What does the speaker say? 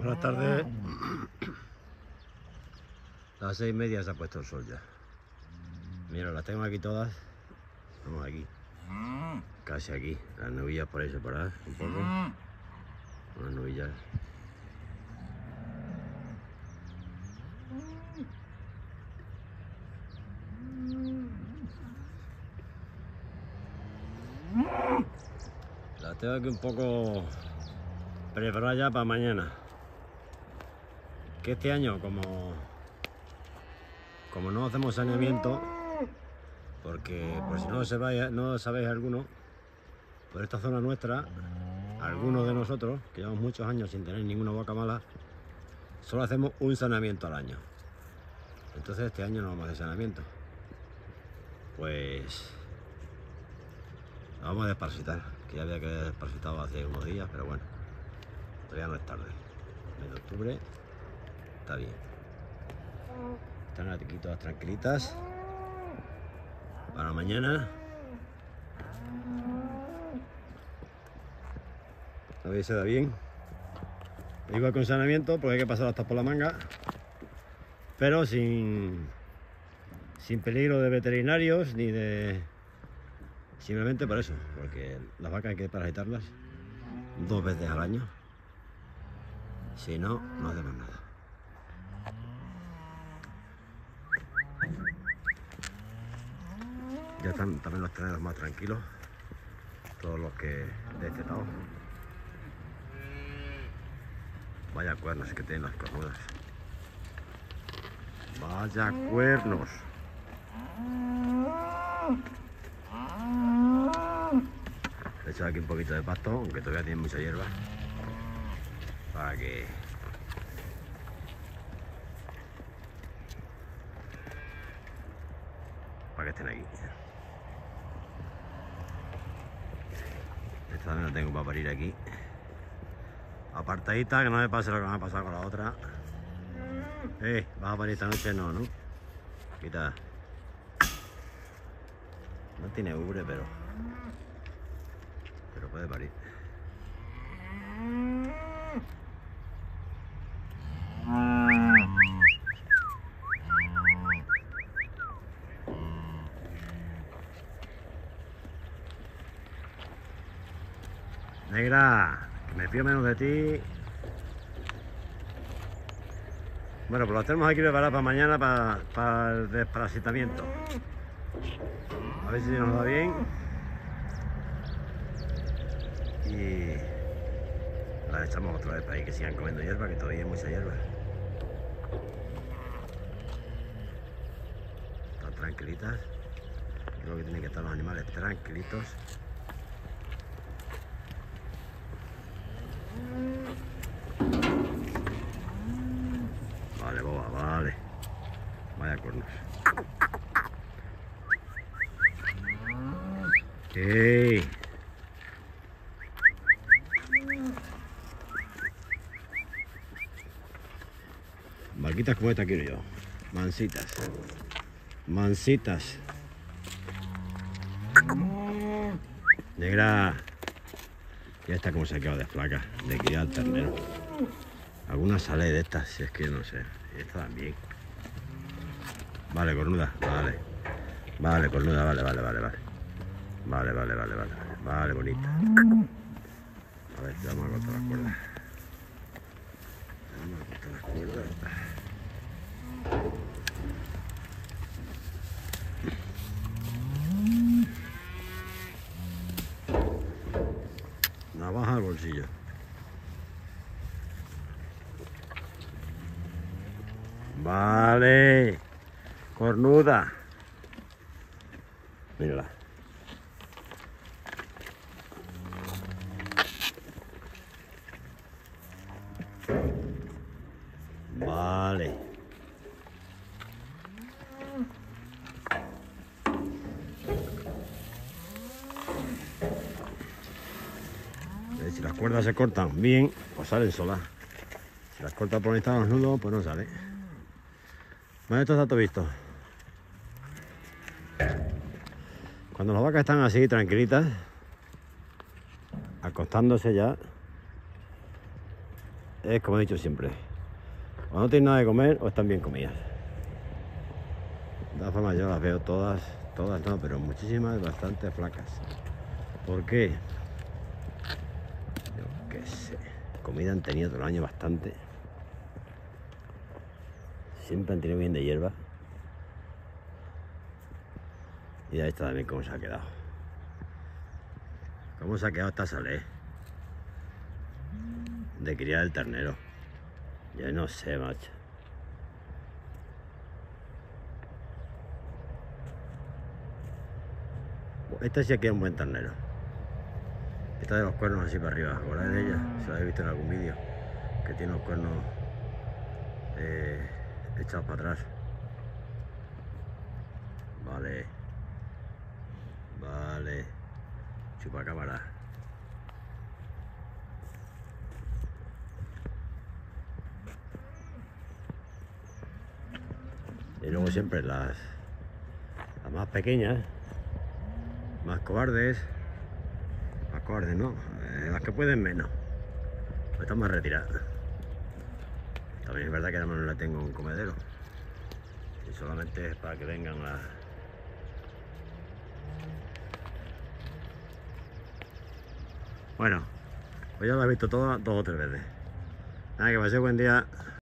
Buenas tardes. A las 6:30 se ha puesto el sol ya. Mira, las tengo aquí todas. Vamos aquí. Casi aquí. Las nubillas por ahí separadas un poco. Unas nubillas. Las tengo aquí un poco preparadas ya para mañana. Que este año, como no hacemos saneamiento, porque por si no lo sabéis alguno, por esta zona nuestra, algunos de nosotros, que llevamos muchos años sin tener ninguna vaca mala, solo hacemos un saneamiento al año. Entonces este año no vamos a hacer saneamiento. Pues la vamos a desparasitar, que ya había que haber desparasitado hace unos días, pero bueno, todavía no es tarde. Mes de octubre está bien. Están aquí todas tranquilitas. Para mañana. A ver si se da bien. Igual con saneamiento, porque hay que pasar hasta por la manga. Pero sin peligro de veterinarios ni de... Simplemente por eso, porque las vacas hay que parasitarlas 2 veces al año. Si no, no hacemos nada. Ya están también los terneros más tranquilos, todos los que destetados. Vaya cuernos que tienen las cornudas. Vaya cuernos. He echado aquí un poquito de pasto, aunque todavía tiene mucha hierba, para que estén aquí. Esta también la tengo para parir aquí, apartadita, que no me pase lo que me ha pasado con la otra. ¿Vas a parir esta noche? No, ¿no? Quita. No tiene ubre, pero puede parir. Negra, que me fío menos de ti. Bueno, pues lo tenemos aquí preparado para mañana, para el desparasitamiento. A ver si nos va bien. Y las echamos otra vez para ahí, que sigan comiendo hierba, que todavía hay mucha hierba. Están tranquilitas. Creo que tienen que estar los animales tranquilitos. Vale, boba, vale. Vaya cuernos. ¡Ey! Vaquitas como esta quiero yo. Mansitas. Mansitas. Negra. Ya está como se ha quedado de flaca. De criar al ternero. Alguna sale de estas, si es que no sé. Y esta también. Vale, cornuda, vale. Vale, cornuda, vale. Vale, bonita. A ver, te vamos a cortar las cuerdas. Navaja al bolsillo. Vale, cornuda. Mírala. Vale. Si las cuerdas se cortan bien, pues salen solas. Si las cortas por donde están los nudos, pues no sale. Bueno, esto está todo visto. Cuando las vacas están así, tranquilitas, acostándose ya, es como he dicho siempre, o no tienen nada de comer o están bien comidas. De todas formas yo las veo todas no, pero muchísimas bastante flacas. ¿Por qué? Yo qué sé. Comida han tenido todo el año bastante. Siempre han tenido bien de hierba. Y ya está también cómo se ha quedado. ¿Cómo se ha quedado esta Salé? De criar el ternero. Yo no sé, macho. Esta sí que es un buen ternero. Esta de los cuernos así para arriba. ¿Acordáis de ella? Si la habéis visto en algún vídeo. Que tiene los cuernos echados para atrás. Vale. Vale. Chupacabra. Y luego siempre las más pequeñas, más cobardes no, las que pueden menos, pues están más retiradas. También es verdad que además no la tengo en comedero, y solamente es para que vengan las... Bueno, pues ya lo he visto todo 2 o 3 veces. Nada, que paséis buen día.